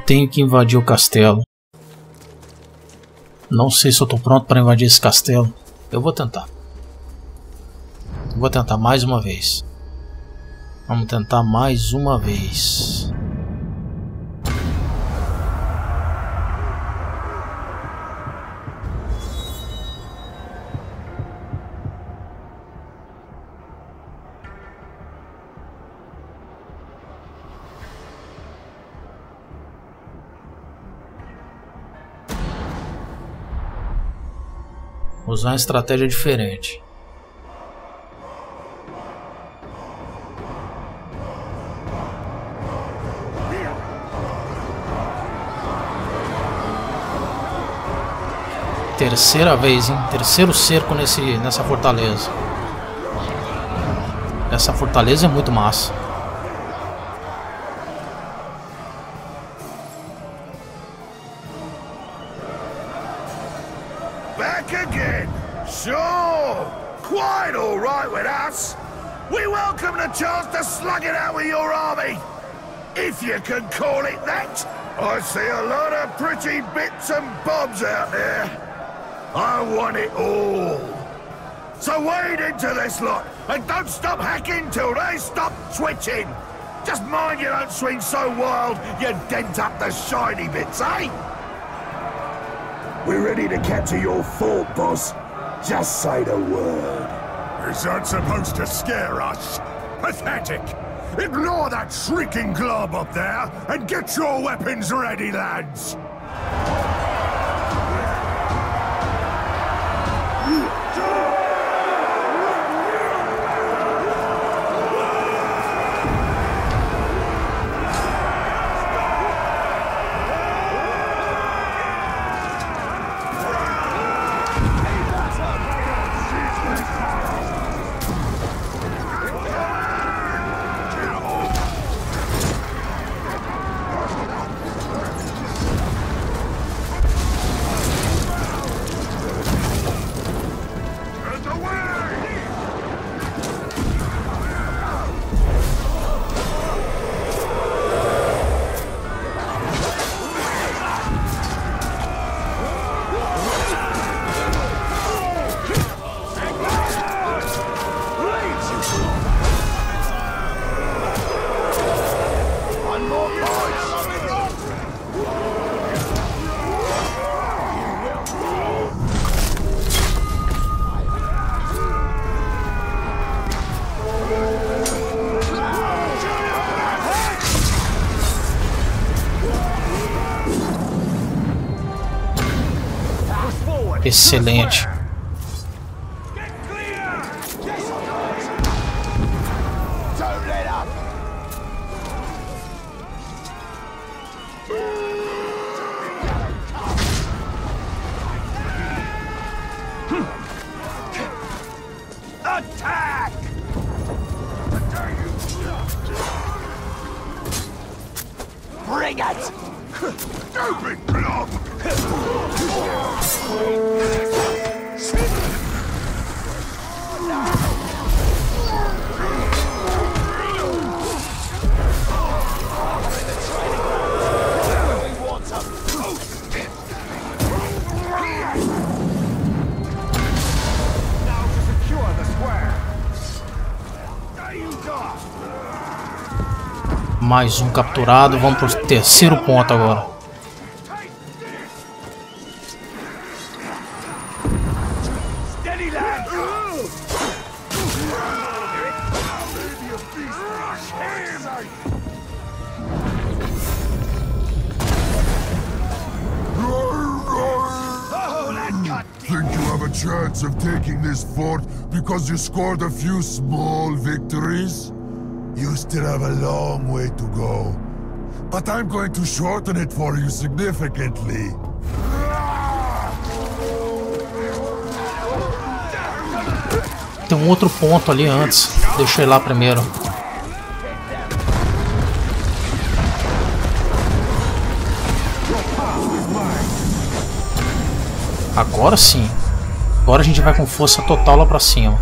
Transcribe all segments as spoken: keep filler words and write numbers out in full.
tenho que invadir o castelo. Não sei se eu tô pronto para invadir esse castelo. Eu vou tentar. Vou tentar mais uma vez. Vamos tentar mais uma vez. Usar uma estratégia diferente. Terceira vez, hein? Terceiro cerco nesse, nessa fortaleza. Essa fortaleza é muito massa. Back again? Sure! Quite alright with us! We welcome the chance to slug it out with your army! If you can call it that! I see a lot of pretty bits and bobs out there! I want it all! So wade into this lot, and don't stop hacking till they stop twitching! Just mind you don't swing so wild you dent up the shiny bits, eh? We're ready to capture your fort, boss. Just say the word. This aren't supposed to scare us. Pathetic! Ignore that shrieking glob up there, and get your weapons ready, lads! Excelente. Attack! Bring it! Stupid blob! Mais um capturado. Vamos pro terceiro ponto agora. Think you have a chance of taking this fort because you scored a few small victories? You still have a long way to go. But I'm going to shorten it for you significantly. Tem um outro ponto ali antes. Deixa eu ir lá primeiro. Agora sim. Agora a gente vai com força total lá pra cima.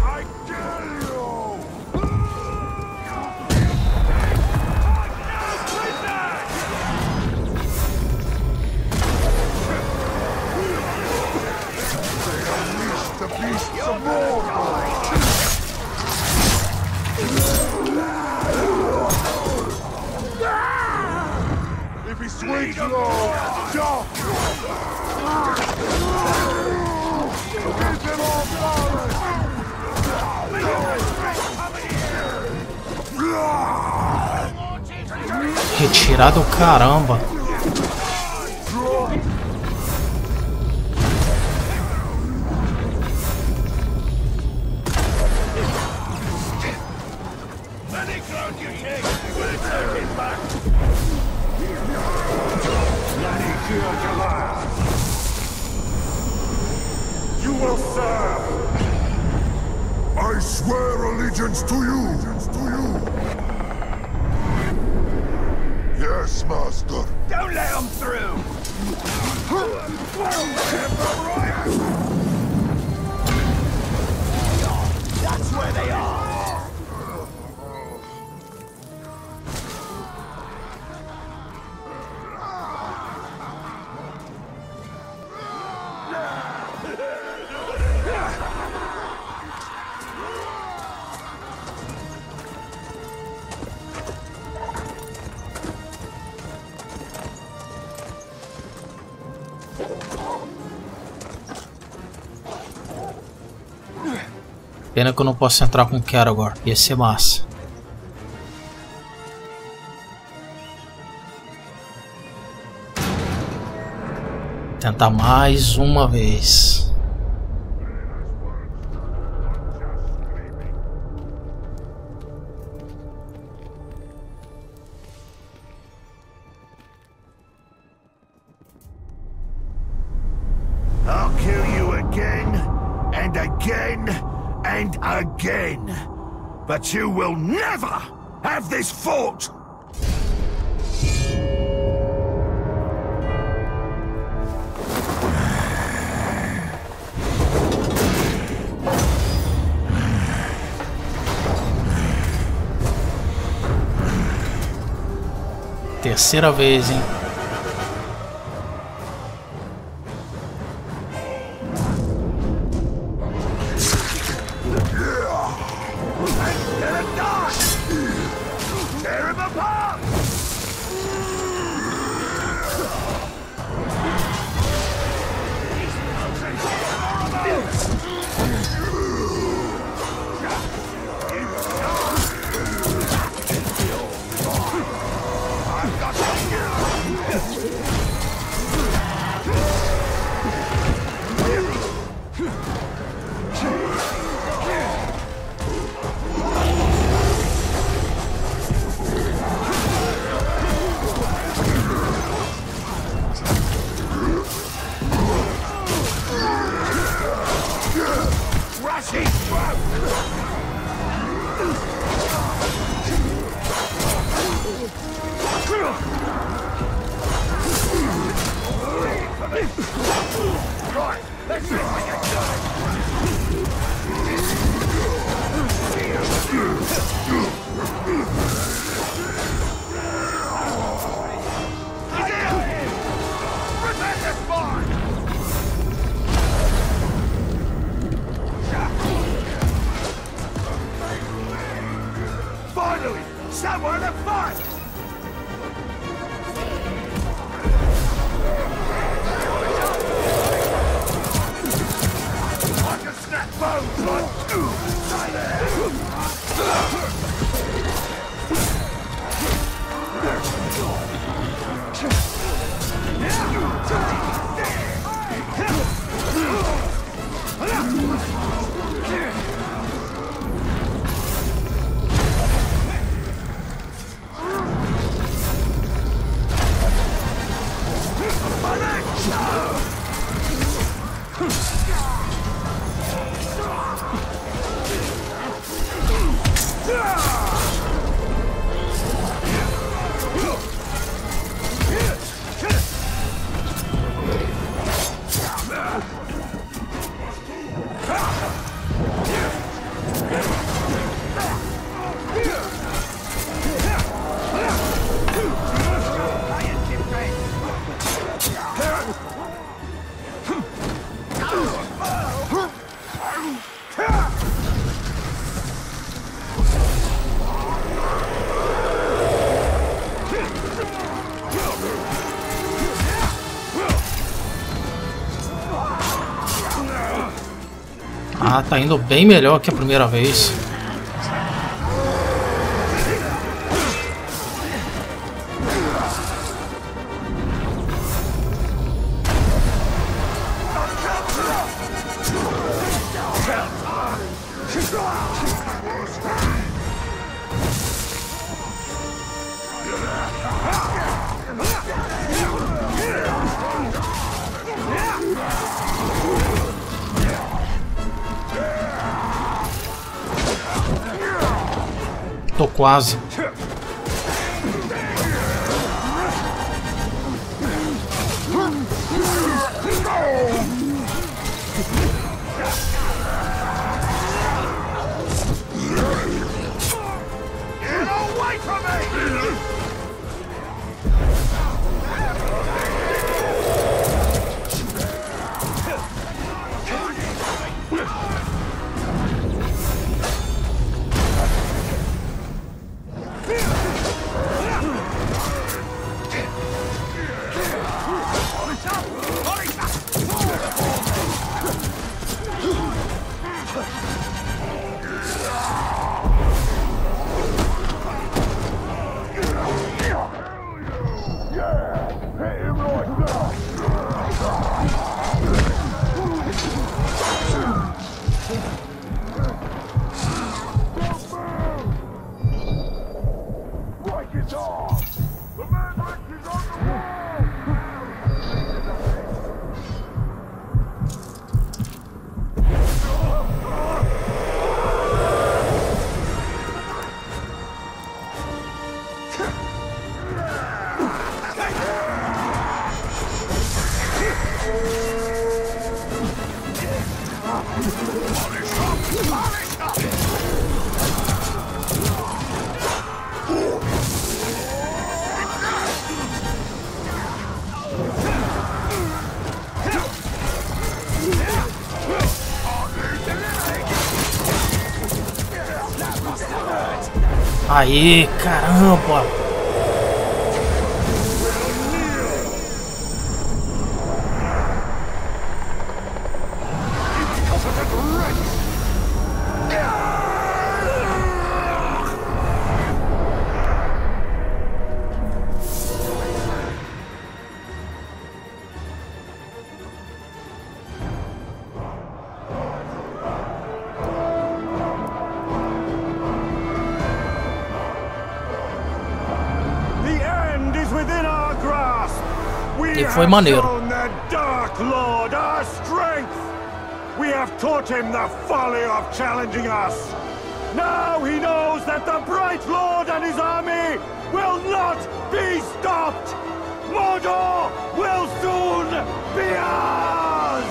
Retirada do caramba. You will serve. I swear allegiance to you. To you. Yes, master. Don't let them through! That's where they are! Pena que eu não posso entrar com o Kerogor. Ia ser massa. Tentar mais uma vez. I'll kill you again, and again, and again. But you will never have this fort! Terceira vez, hein? Finally, somewhere to fight! I can snap bones like... Ah, tá indo bem melhor que a primeira vez. Tô quase. Aí, caramba! E foi maneiro. We have taught him the folly of challenging us. Now he knows that the Bright Lord and his army will not be stopped. Mordor will soon be ours.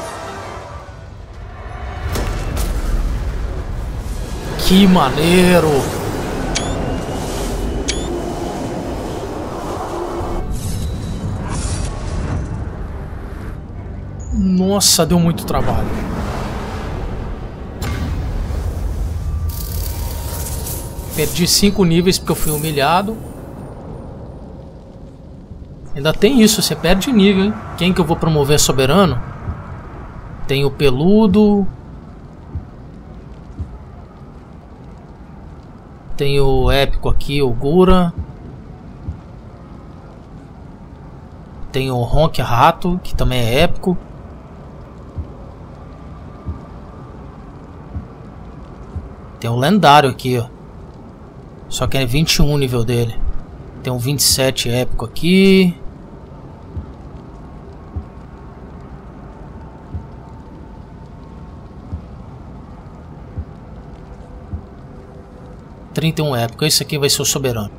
Que maneiro! Nossa, deu muito trabalho. Perdi cinco níveis porque eu fui humilhado. Ainda tem isso, você perde nível, hein? Quem que eu vou promover soberano? Tem o peludo. Tem o épico aqui, o Gura. Tem o Honk Rato, que também é épico. Tem o lendário aqui, ó. Só que é vinte e um o nível dele. Tem um vinte e sete épico aqui. trinta e um épico. Esse aqui vai ser o soberano.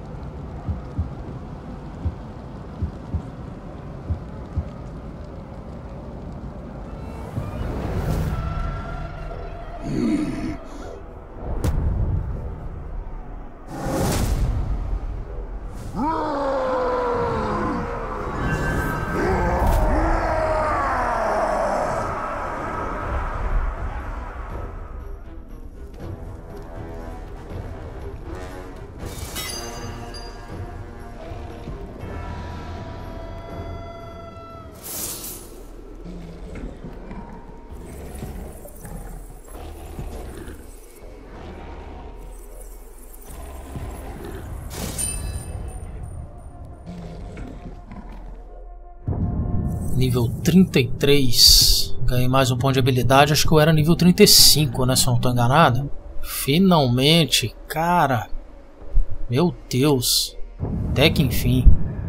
nível trinta e três. Ganhei mais um ponto de habilidade. Acho que eu era nível trinta e cinco, né? Se eu não estou enganado. Finalmente, cara. Meu Deus. Até que enfim.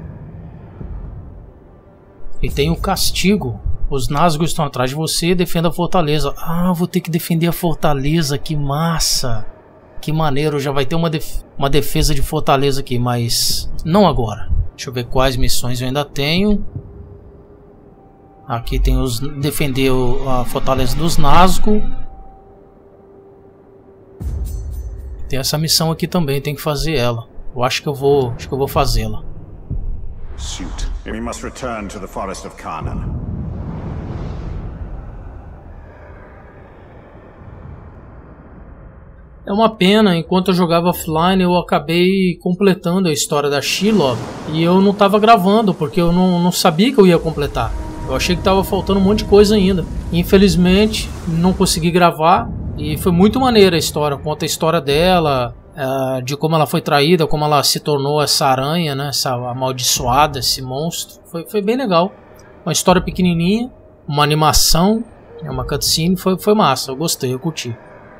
E tem o castigo. Os Nazgûl estão atrás de você. Defenda a fortaleza. Ah, vou ter que defender a fortaleza. Que massa. Que maneiro. Já vai ter uma, def uma defesa de fortaleza aqui. Mas não agora. Deixa eu ver quais missões eu ainda tenho. Aqui tem os defender a fortaleza dos Nazgûl. Tem essa missão aqui também. Tem que fazer ela. Eu acho que eu vou, acho que eu vou fazê-la. Shoot. We must return to the forest of Canaan. É uma pena, enquanto eu jogava offline eu acabei completando a história da Shelob e eu não estava gravando porque eu não, não sabia que eu ia completar. Eu achei que estava faltando um monte de coisa ainda. Infelizmente não consegui gravar e foi muito maneira a história. Conta a história dela, uh, de como ela foi traída, como ela se tornou essa aranha, né? Essa amaldiçoada, esse monstro. Foi, foi bem legal. Uma história pequenininha, uma animação, uma cutscene, foi, foi massa. Eu gostei, eu curti.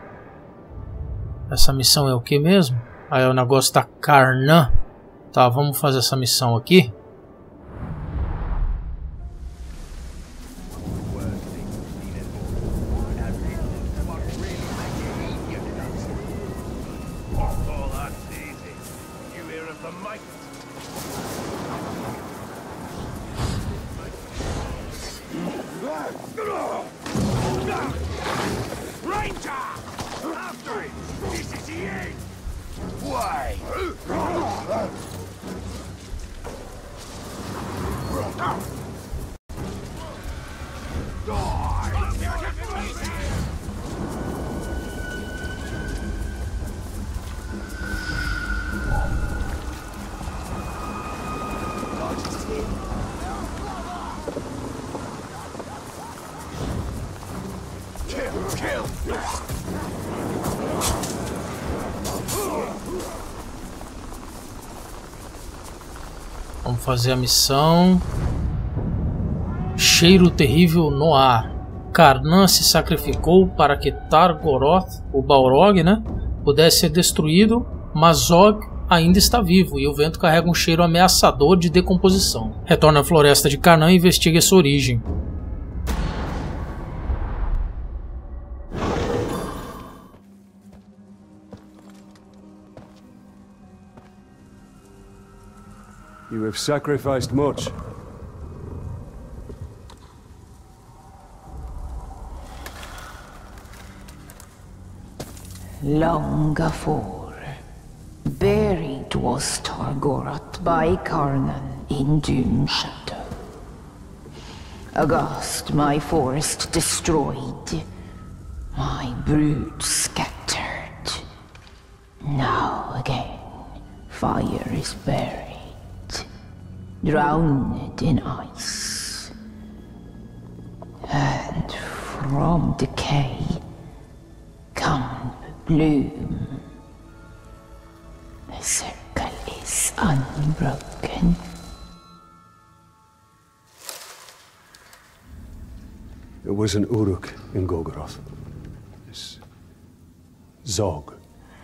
Essa missão é o que mesmo? Aí é o negócio da Karnan. Tá, vamos fazer essa missão aqui. Vamos fazer a missão. Cheiro terrível no ar. Karnan se sacrificou para que Targoroth, o Balrog, né, pudesse ser destruído, mas Zog ainda está vivo e o vento carrega um cheiro ameaçador de decomposição. Retorna à floresta de Karnan e investiga sua origem. You have sacrificed much. Long afore, buried was Targoroth by Karnan in Doom Shadow. Aghast, my forest destroyed, my brood scattered. Now again, fire is buried, drowned in ice, and from decay come bloom. The circle is unbroken. There was an Uruk in Golgoroth. This Zog.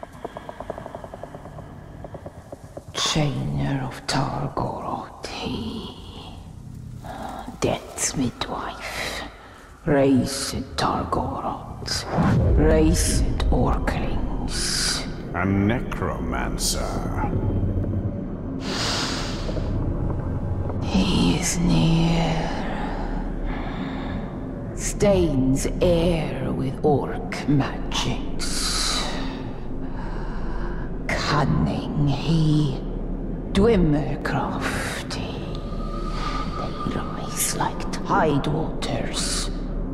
Chainer of Targoroth, he. Death's midwife. Raised Targoroth. Raised Orklings. A necromancer. He is near. Stains air with orc magics. Cunning he. Dwemer crafty. They rise like tide waters.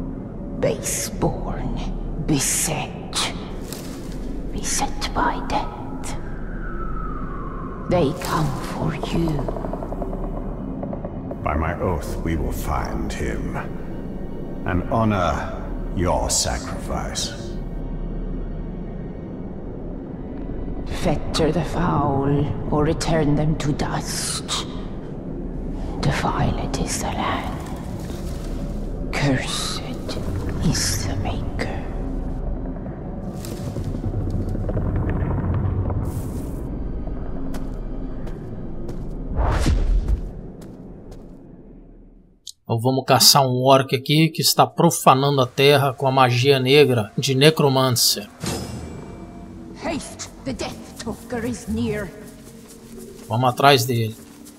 Baseborn, beset. Beset by death. They come for you. By my oath, we will find him and honor your sacrifice. Fetter the foul, or return them to dust. Defiled is the land. Cursed is the Maker. Então vamos caçar um orc aqui que está profanando a terra com a magia negra de Necromancer. Haste, the Death Talker is near. Vamos atrás dele.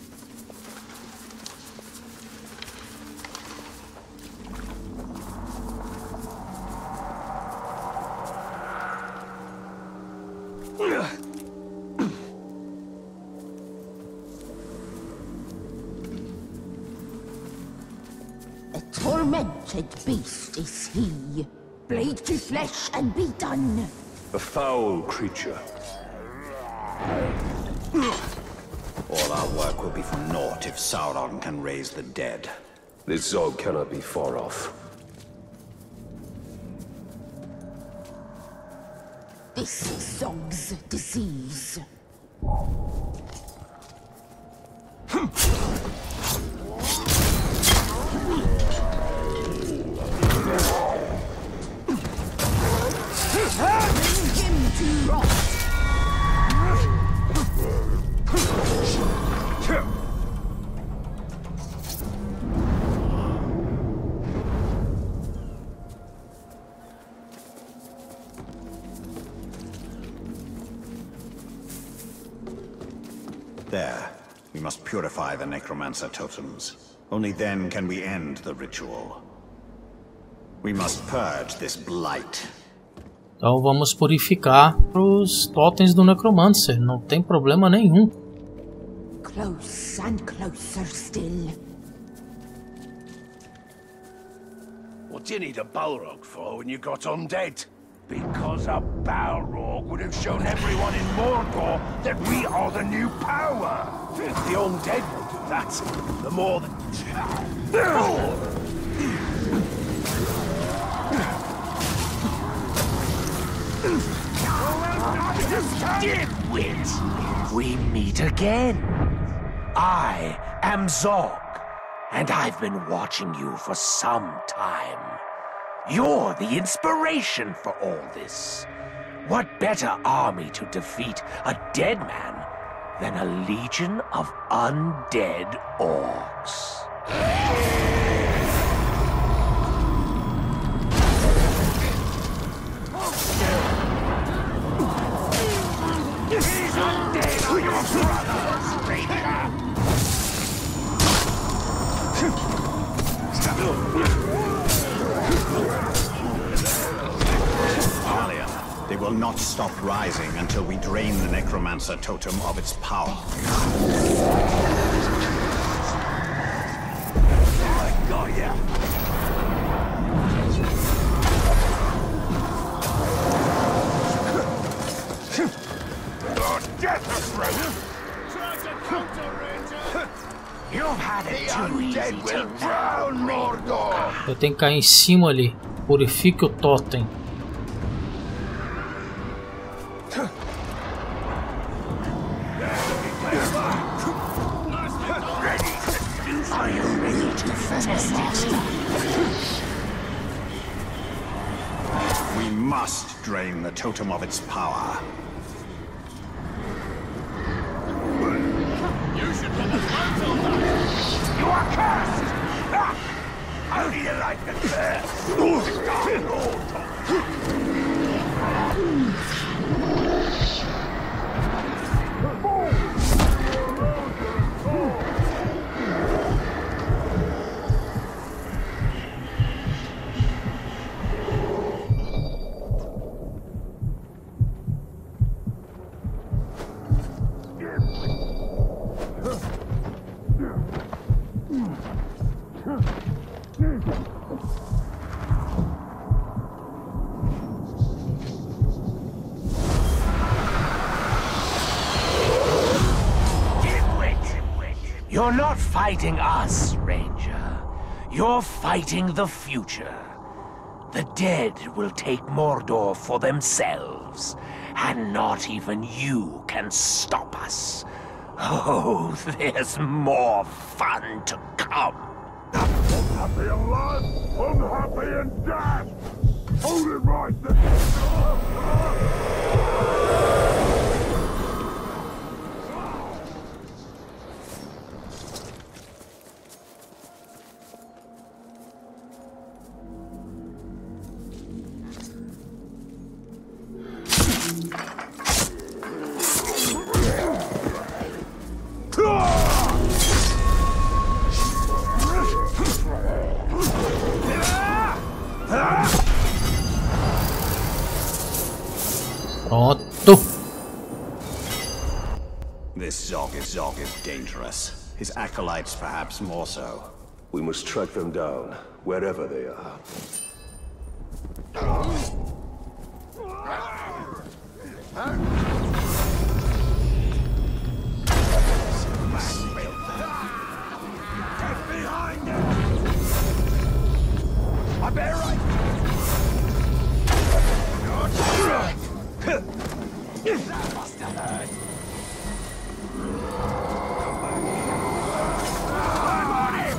Tormented beast is he. Blade to flesh and be done. A foul creature. All our work will be for naught if Sauron can raise the dead. This Zog cannot be far off. This is Zog's disease. Bring him to rot. There. We must purify the Necromancer totems. Only then can we end the ritual. We must purge this blight. Então vamos purificar os totens do Necromancer, não tem problema nenhum. Close and closer still. What do you need a Balrog for when you got undead? Because a Balrog would have shown everyone in Mordor that we are the new power. The undead will do that. The more that... Dimwit! We meet again. I am Zog, and I've been watching you for some time. You're the inspiration for all this. What better army to defeat a dead man than a legion of undead orcs? These undead are your brothers, Ranger! Valiant, they will not stop rising until we drain the Necromancer totem of its power. I got ya! Your death approach! Try to counter, Ranger! You've had it too easy till now, Mordor! Eu tenho que cair em cima ali. Purifique o totem. Are you ready to test it? We must drain the totem of its power. You should have a fight on that! You are cursed! Ah! How do you like it there? You're not fighting us, Ranger. You're fighting the future. The dead will take Mordor for themselves, and not even you can stop us. Oh, there's more fun to come. Happy in life, unhappy in death! Hold it right there! Pronto. This Zog is Zog is dangerous. His acolytes perhaps more so. We must track them down, wherever they are. Get behind him! I better right. That must have hurt. I'm on him!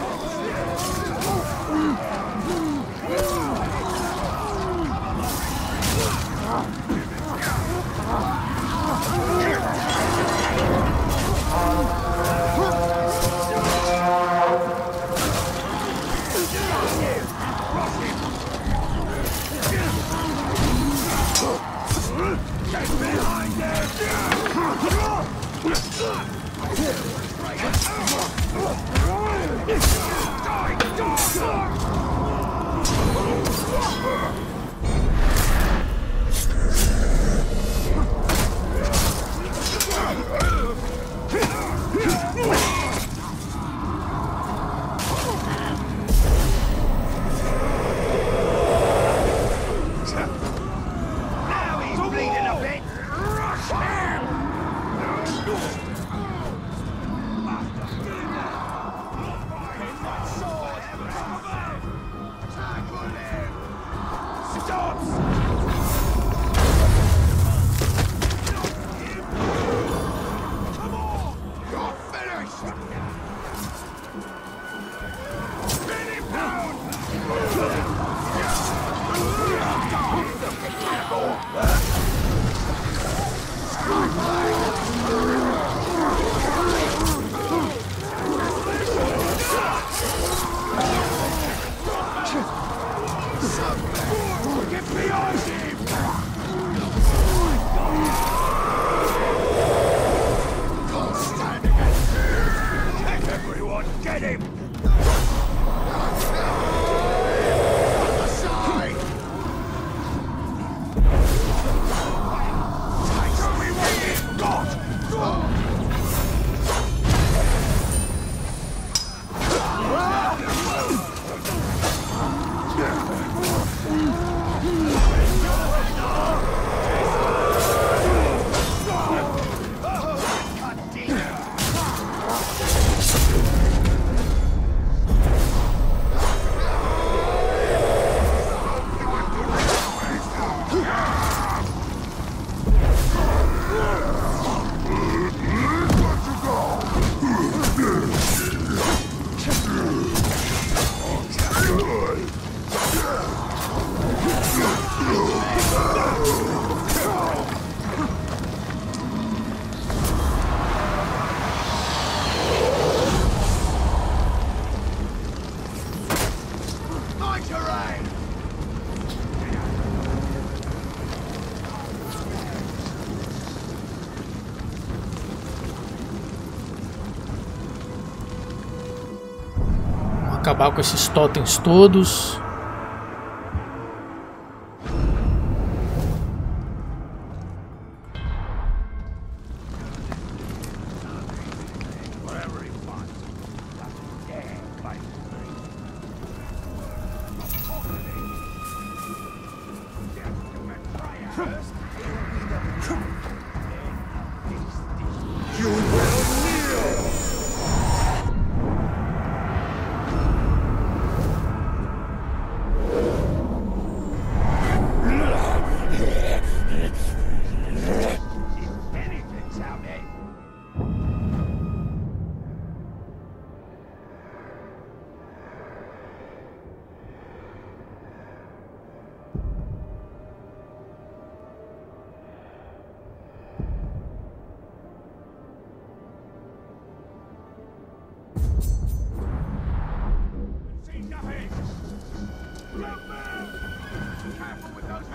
Acabar com esses totens todos.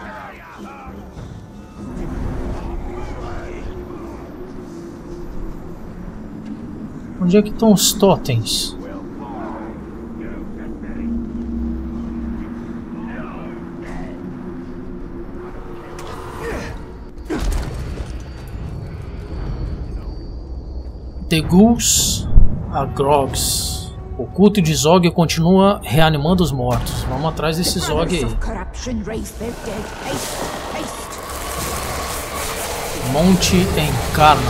Onde é que estão os totens? The Ghouls, a Grogs. O culto de Zog continua reanimando os mortos. Vamos atrás desse Zog aí. Monte encarna.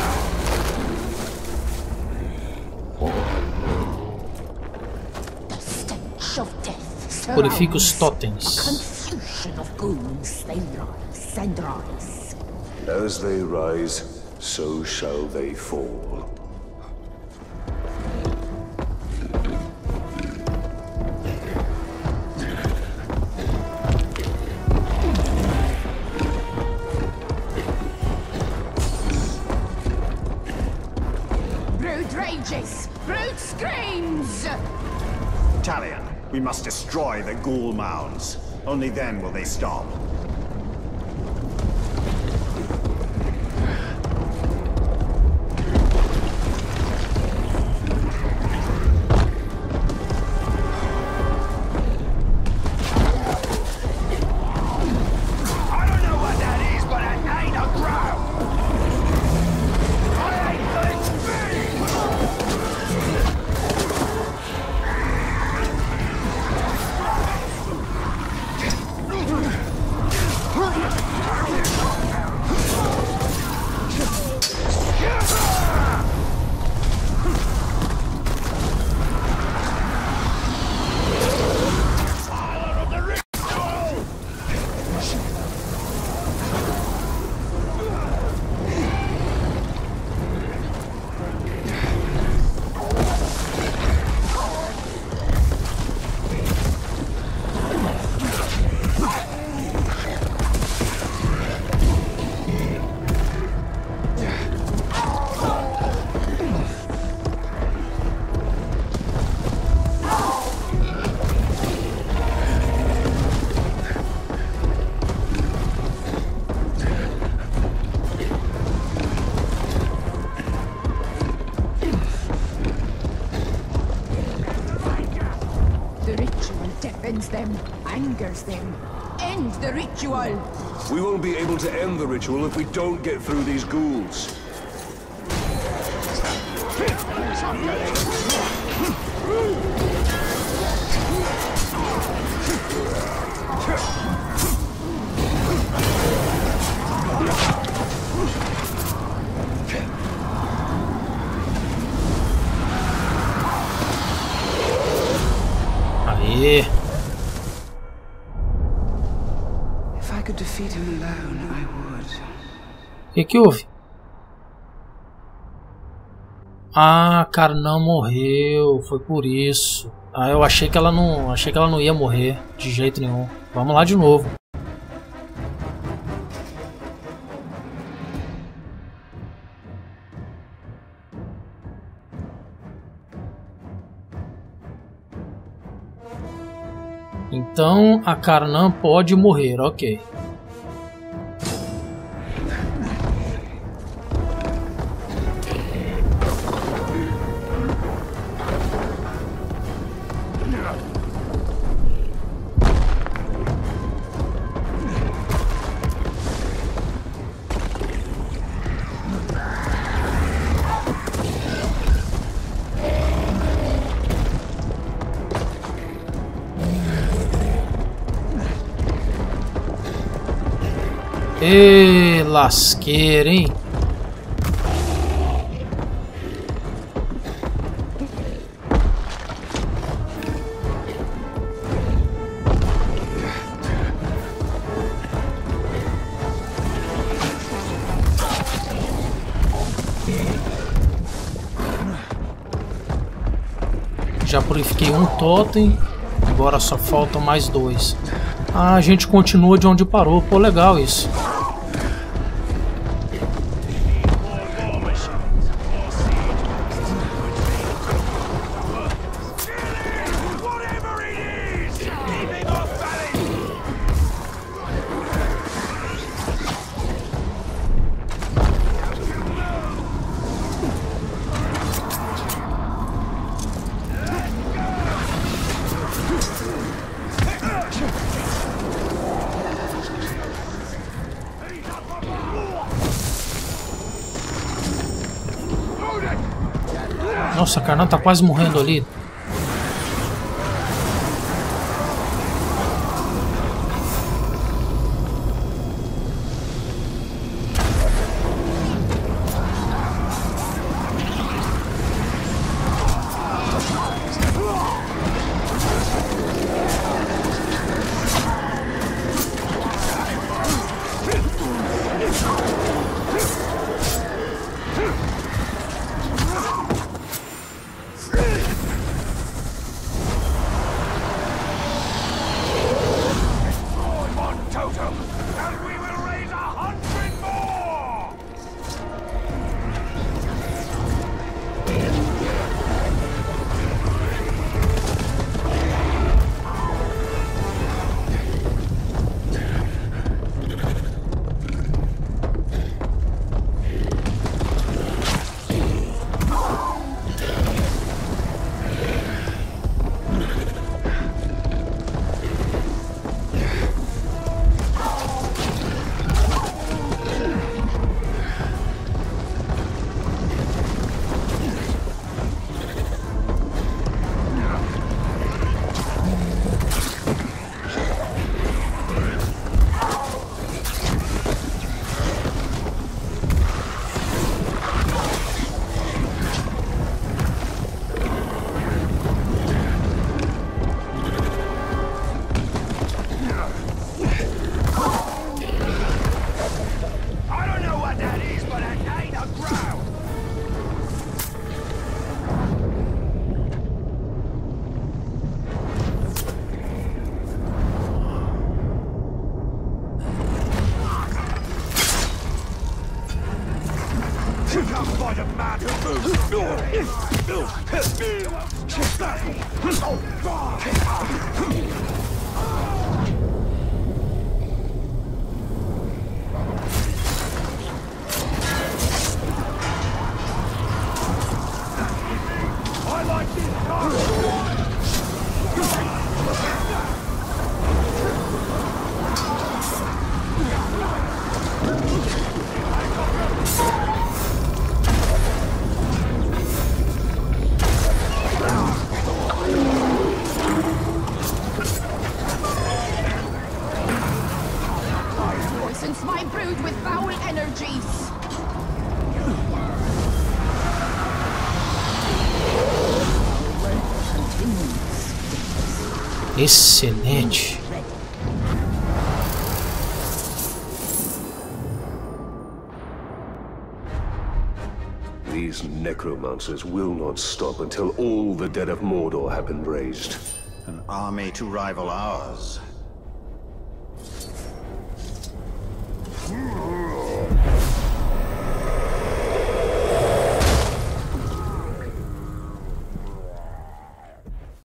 Purifique os totens. As they rise, so shall they fall. Brood rages, brood screams. Talion, we must destroy the ghoul mounds. Only then will they stop. Them, angers them. End the ritual. We won't be able to end the ritual if we don't get through these ghouls. Aê! O que que houve? Ah, Karnan morreu, foi por isso. Ah, eu achei que ela não, achei que ela não ia morrer de jeito nenhum. Vamos lá de novo. Então a Karnan pode morrer, ok. Ê, lasqueira, hein? Já purifiquei um totem, agora só faltam mais dois. Ah, a gente continua de onde parou. Pô, legal isso. Nossa, a Karna tá quase morrendo ali. Excelente. These necromancers will not stop until all the dead of Mordor have been raised. An army to rival ours